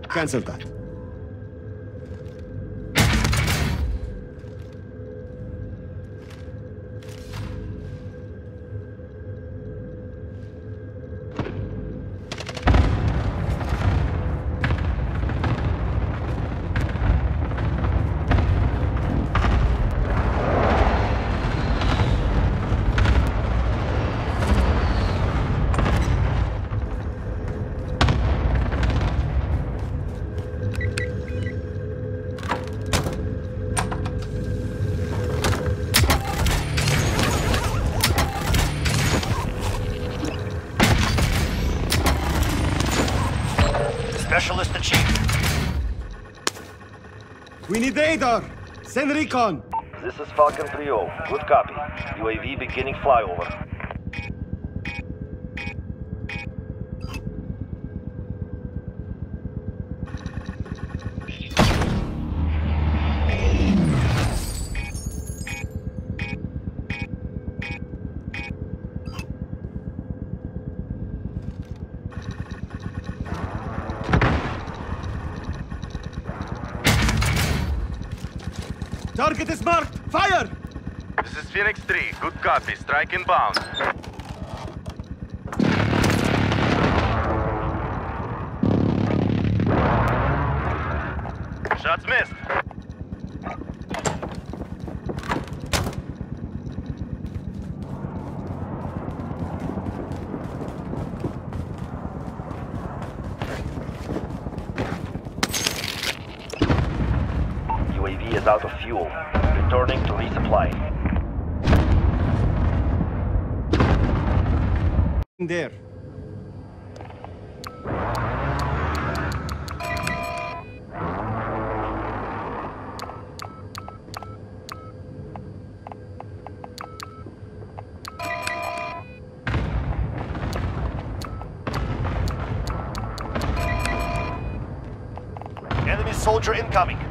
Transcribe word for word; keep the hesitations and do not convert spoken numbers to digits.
Cancel that. Specialist achieved. We need radar. Send recon. This is Falcon three oh. Good copy. U A V beginning flyover. Target is marked. Fire! This is Phoenix three. Good copy. Strike inbound. Shots missed. U A V is out of fuel. Returning to resupply. There. Enemy soldier incoming.